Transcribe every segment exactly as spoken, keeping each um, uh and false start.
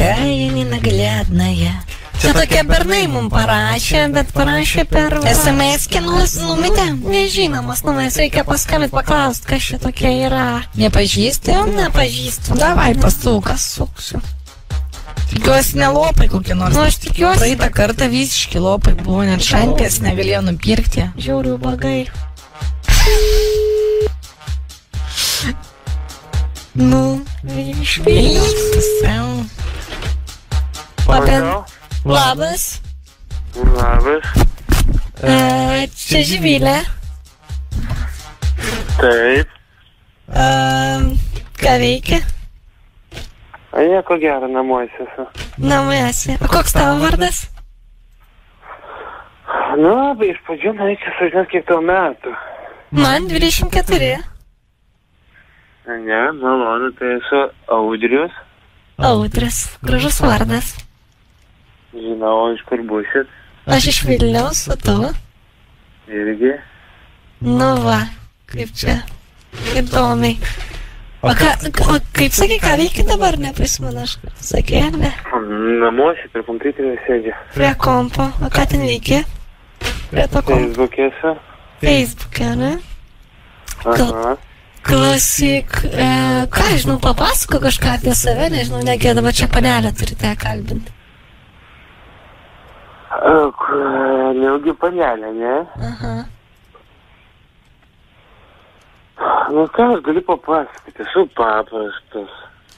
Какая ненаглядная. Čia tokie bernai mums parašė, bet parašė per S M S-kę numetė. Nežinomas numeris, reikia paskambinti, paklausti, kas čia tokie yra. Nepažįsti? Nepažįstu. Davai, pasuk. Pasuksiu. Tikiuosi ne lopai kokie nors. Nu, aš tikiuosi. Praeitą kartą visiški lopai buvo, net šampės negalėjo nupirkti. Žiaurių bagai. Nu, išvykti savo. Papen... Labas. Labas. Uh, čia Živilė. Taip. Uh, ką veikia? A nieko gero, namuose esu. Namuose. O koks tavo vardas? Nu, iš pradžių norėčiau sužinoti, kiek tau metų. Man dvidešimt keturi. Ne, malonu, tai esu Audrius. Audrius. Gražus vardas. Žinau, iš kur būsit? Aš iš Vilniaus, o tu? Irgi. Nu va, kaip čia. Įdomiai. O, ką, o kaip sakai, ką veiki dabar, neprisimenu, aš sakė, ne? Namuose, prie kompiuterio sėdžiu. Prie kompo. O ką ten veiki? Prie to kompo. Facebook'e esu. Facebook'e, ne? Aha. Klausyk, e, ką, žinau, papasako kažką apie save, nežinau, negi dabar čia panelę turite kalbinti. Neugi panelė, ne? Aha. Nu ką aš galiu papasakoti, esu paprastas.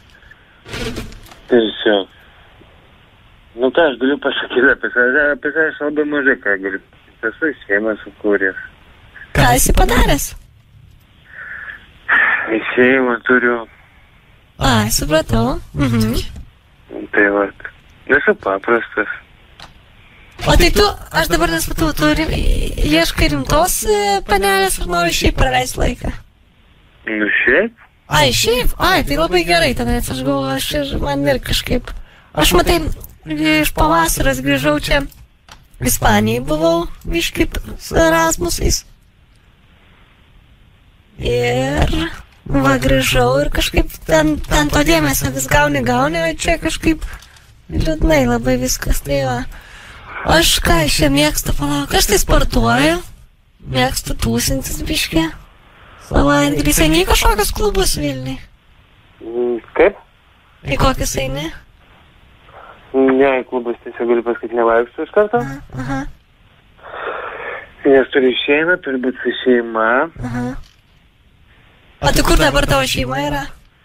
Tiesiog. Nu ką aš galiu pasakyti apie save, apie save aš labai mažai ką galiu. Esu šeimą sukūręs. Ką esi padaręs? Šeimą turiu. A, supratau. Mhm. Tai vat, esu paprastas. O tai tu, aš dabar nesupratau, tu rim, ieškai rimtos panelės ar nori šiaip praleisti laiką? Nu šiaip? Ai, šiaip? Ai, tai labai gerai, tada aš galvoju, aš ir man ir kažkaip. Aš matai, iš pavasaros grįžau čia, Ispanijai buvau, biškip su Erasmusais. Ir va grįžau ir kažkaip ten, ten to dėmesio vis gauni, gauni, o čia kažkaip liūdnai labai viskas, tai va. Aš ką, aš čia mėgstu, palauk, aš tai sportuoju, mėgstu tūsintis biškį, savaitgalį, eini į kažkokius klubus Vilniui? Kaip? Į kokius eini? Ne, į klubus tiesiog galiu pasakyti nevaikščiu iš karto. Aha. Nes turi šeimą, turi būti su šeima. Aha. O tai kur dabar tavo šeima yra?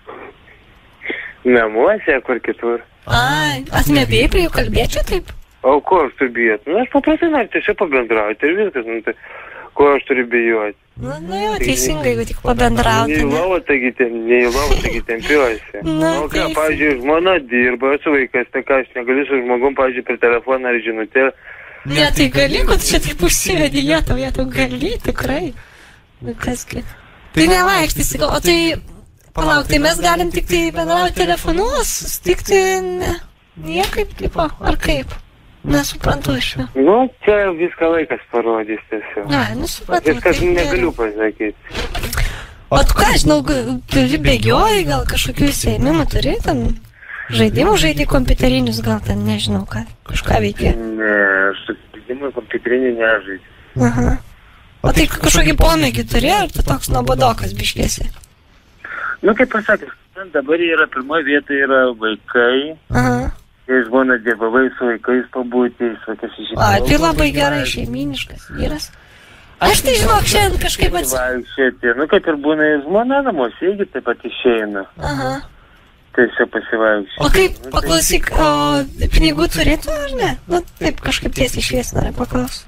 Namuose, kur kitur. Ai, aš nebijai prie jų kalbėčiau taip? O ko aš turiu bijoti? Nu, aš paprastai noriu tiesiog pabendrauti ir viskas, nu, tai ko aš turiu bijoti? Nu, nu jau, teisingai, jeigu tik pabendrauti. Ne į lovą, taigi ten, ne į lovą, taigi tempiuosi. Na, o ką, pavyzdžiui, žmona dirba, esu vaikas, tai ką, aš negaliu su žmogum, pavyzdžiui, per telefoną ar žinutę. Ne, tai gali, kad čia taip užsivedė, jie tau, jie tau gali, tikrai. Nu, kasgi. Tai nevaikštysi, o tai, palauk, tai mes galim tik tai bendrauti telefonu, susitikti, ne, niekaip, tipo, ar kaip? Nesuprantu iš jo. Nu, čia viską laikas parodys tiesiog. Na, nesuprantu. Viskas negaliu pasakyti. O tu ką, žinau, turi bėgioji, gal kažkokių įsėmimų turi, ten žaidimų žaidži kompiuterinius, gal ten, nežinau, ką, kažką veikia. Ne, aš žaidimų kompiuterinį nežaidžiu. Aha. O tai kažkokį pomėgį turi, ar tu toks nuobodokas biškėsi? Nu, kaip pasakęs, dabar yra pirmoje vietoje yra vaikai. Aha. Kai žmona dirbavai su vaikais pabūti, su vaikais išžinau. A, tai labai gerai, šeiminiškas vyras. Aš tai žinok, šiandien kažkaip atsivaikščioti. Nu, kaip ir būna žmona namuose, irgi taip pat išeina. Aha. Tiesiog pasivaikščioti. O kaip, paklausyk, o pinigų turėtų ar ne? Nu, taip kažkaip tiesiai šviesi norė paklausti.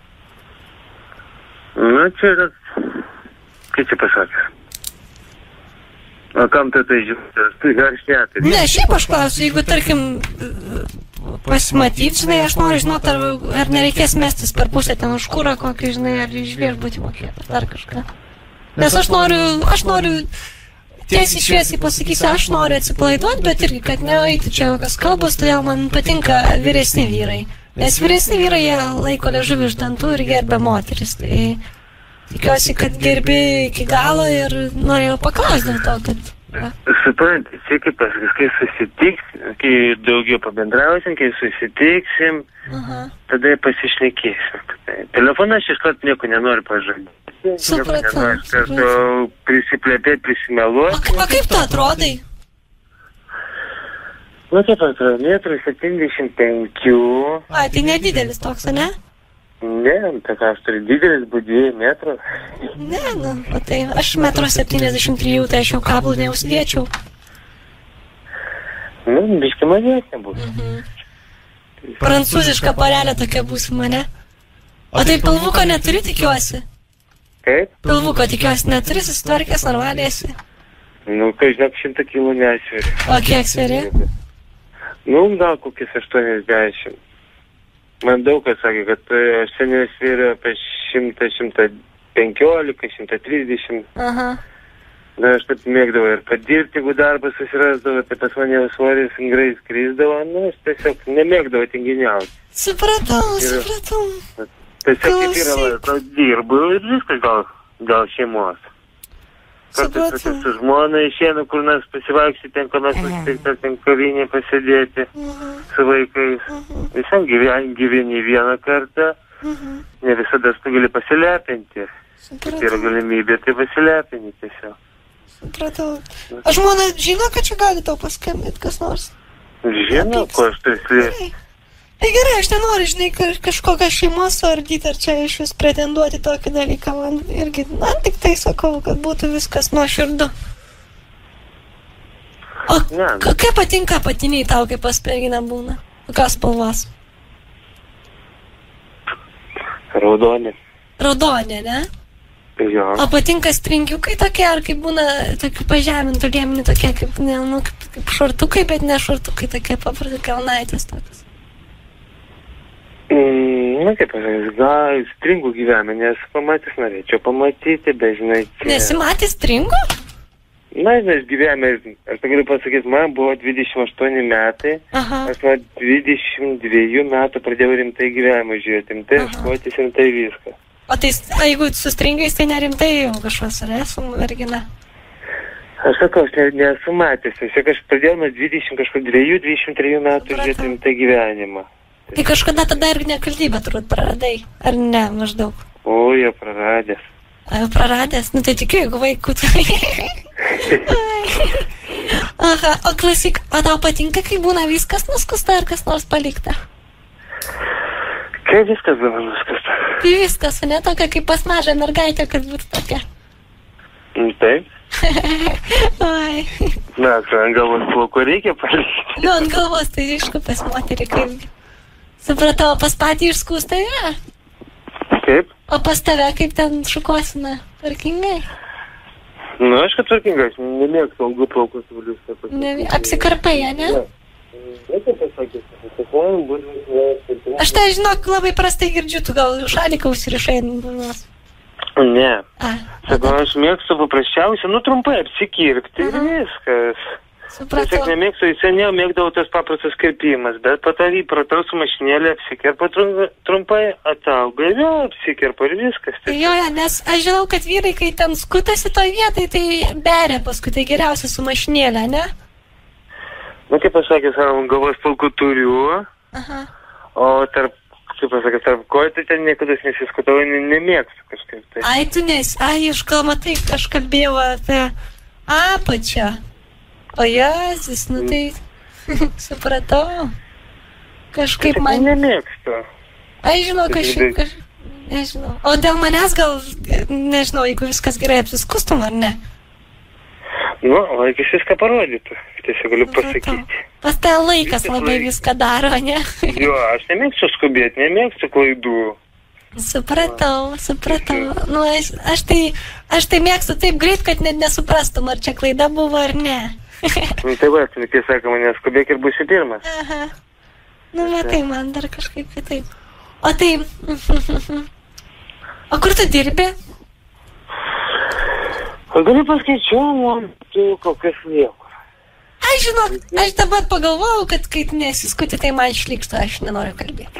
Nu, čia yra, kaip čia pasakęs. O kam tai tai žinutės? Tai ar šnekė? Ne, šiaip aš klausiu, jeigu, tarkim, pasimatyti, žinai, aš noriu žinoti, ar, ar nereikės mestis per pusę ten už kurą kokį, žinai, ar iš viešbutį mokėti, ar dar kažką. Nes aš noriu, aš noriu, tiesiai šviesiai pasakysiu, aš noriu atsipalaiduoti, bet irgi, kad neįti čia jokios kalbos, todėl man patinka vyresni vyrai. Nes vyresni vyrai, jie laiko liežuvį iš dantų ir gerbia moteris. Tai tikiuosi, kad gerbi iki galo ir norėjau paklausti dėl to, kad Suprantate, čia kaip pasakys, kai susitiks, kai daugiau pabendrausim, kai susitiksim, Aha. tada pasišnekėsim. Telefoną aš iškart nieko nenoriu pažadėti. Supratau. Aš kartu prisiplėpėti, prisimeluoti. O, o kaip tu atrodai? Nu, taip atrodo, metras septyniasdešimt penki. Ai, tai nedidelis toks, ne? Ne, tai ką aš turiu didelis, būtų dviejų metrų. Ne, nu, o tai aš metro septyniasdešimt trijų, tai aš jau kablų neusidėčiau. Nu, biškai mažesnė bus. Mhm. Prancūziška porelė tokia būsima, ne? O tai pilvuko neturi, tikiuosi? Kaip? Pilvuko tikiuosi neturi, susitvarkęs normaliai esi. Nu, kai žinok, šimtą kilų nesveri. O kiek sveri? Nu, gal kokius aštuoniasdešimt. Man daug kas sakė, kad aš seniai svėriu apie šimtą, šimtą penkiolika, šimtą trisdešimt. Aha. Na, aš taip mėgdavau ir padirbti, jeigu darbą susirasdavo, tai pas mane svoris ingrai skrisdavo, nu, aš tiesiog nemėgdavau tinginiauti. Supratau, supratau. Tiesiog kaip yra, va, dirbu ir viskas gal, gal šeimos. Kartais su žmona išėnu, kur nors pasivaikščioti, ten kur nors pasitikti, ten kavinė pasėdėti su vaikais. Visam gyveni, gyveni vieną kartą, ne visada tu gali pasilepinti. Tai yra galimybė, tai pasilepinti tiesiog. Supratau. Aš žmona žino, kad čia gali tau paskambinti kas nors? Žino, ko aš tai slėpti. Tai gerai, aš nenoriu, žinai, kažkokią šeimos suardyti, ar čia iš vis pretenduoti tokį dalyką. Man irgi, man tik tai sakau, kad būtų viskas nuoširdu. O kaip patinka patiniai tau, kaip pas merginą būna? Kokios spalvos? Raudonė. Raudonė, ne? Jo. O patinka stringiukai tokie, ar kaip būna tokių pažemintų lieminių, tokie kaip, ne, nu, kaip, kaip šortukai, bet ne šortukai, tokie paprasti kelnaitės tokios. Mm, na, kaip pasakys, gal stringų gyvenime, nes pamatys norėčiau pamatyti, bet žinai, čia... Nesi matęs stringų? Na, žinai, gyvenime, aš tai galiu pasakyti, man buvo dvidešimt aštuoni metai, Aha. Aš nuo dvidešimt dviejų metų pradėjau rimtai gyvenimą žiūrėti, rimtai ieškotis, rimtai viską. O tai, jeigu su stringais, tai nerimtai jau kažkas, ar esu mergina? Aš sakau, aš ne, nesu matęs, aš pradėjau nuo dvidešimt dviejų, dvidešimt trijų metų žiūrėti rimtai gyvenimą. Tai kažkada tada ir nekalbybę turbūt praradai, ar ne, maždaug? O, jau praradęs. A, jau praradęs? Nu tai tikiu, jeigu vaikų tai... Aha, o klausyk, o tau patinka, kai būna viskas nuskusta ar kas nors palikta? Kai viskas būna nuskusta? Tai viskas, ne tokia kaip pas mažą mergaitę, kad būtų tokia. Taip. Ai. Na, ant galvos plaukų reikia palikti. Nu, ant galvos, tai aišku, pas moterį kaip... Supratau, pas patį išskūsta yra? Kaip? O pas tave kaip ten šukosina? Tvarkingai? Nu, aš kad tvarkingai, aš nemėgstu ilgų plaukų su valius. Apsikarpai, ne? Ne, taip pasakys. Aš tai žinok, labai prastai girdžiu, tu gal šaliką užsirišai. Ne. Sakau, aš mėgstu paprasčiausiai, nu trumpai apsikirpti ir viskas. Supratau. Tiesiog nemėgstu, seniau mėgdavau tas paprastas kirpimas, bet po to įpratau su mašinėlė apsikirpa trumpai, atauga ir vėl apsikirpa ir viskas. Jo, jo, nes aš žinau, kad vyrai, kai ten skutasi toj vietai, tai beria paskui, tai geriausia su mašinėlė, ne? Nu, kaip pasakė, savo galvos plaukų turiu, Aha. O tarp, kaip pasakė, tarp kojų, tai ten niekada nesiskutau, nemėgstu kažkaip tai. Ai, tu nes, ai, aš gal matai, aš kalbėjau apie apačią. O Jėzus, nu tai, supratau, kažkaip man... Nemėgstu. Ai, žinau, kažkaip, kaž... nežinau. O dėl manęs gal, nežinau, jeigu viskas gerai apsiskustum, ar ne? Nu, laikas viską parodytų, tiesiog galiu pasakyti. Pas tai laikas labai viską daro, ne? Jo, aš nemėgstu skubėti, nemėgstu klaidų. Supratau, supratau. Nu, aš, aš, tai, aš tai mėgstu taip greit, kad net nesuprastum, ar čia klaida buvo, ar ne. Nu, tai va, kai sako, mane skubėk ir būsi pirmas. Aha. Nu, matai, man dar kažkaip kitaip. O tai... O kur tu dirbi? O galiu paskaičiau, man tu kokias niekur. Aš žinok, aš dabar pagalvojau, kad kai tu nesiskuti, tai man šlikšta, aš nenoriu kalbėti.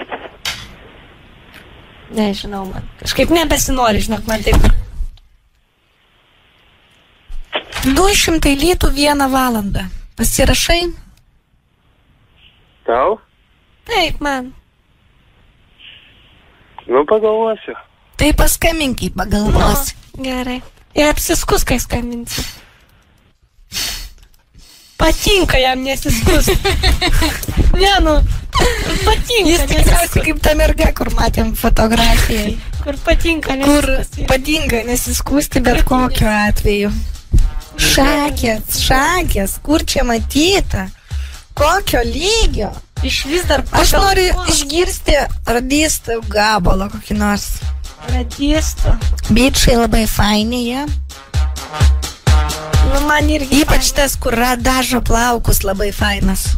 Nežinau, man kažkaip nebesinori, žinok, man taip... du šimtai litų vieną valandą. Pasirašai? Tau? Taip, man. Nu, pagalvosiu. Tai paskamink, pagalvosi. O, gerai. Ir apsiskus, kai skambinsi. Patinka jam nesiskus. Ne, nu, patinka. Jis tikriausiai kaip ta merga, kur matėm fotografijai. Kur patinka Kur nesiskus. patinka nesiskusti bet kokiu atveju. Šakės, šakės, kur čia matyta? Kokio lygio? Iš vis dar Aš pagal- noriu išgirsti radistų gabalą kokį nors. Radistų. Bičiai labai faini, jie. Nu, man irgi. Ypač tas, kur dažo plaukus, labai fainas.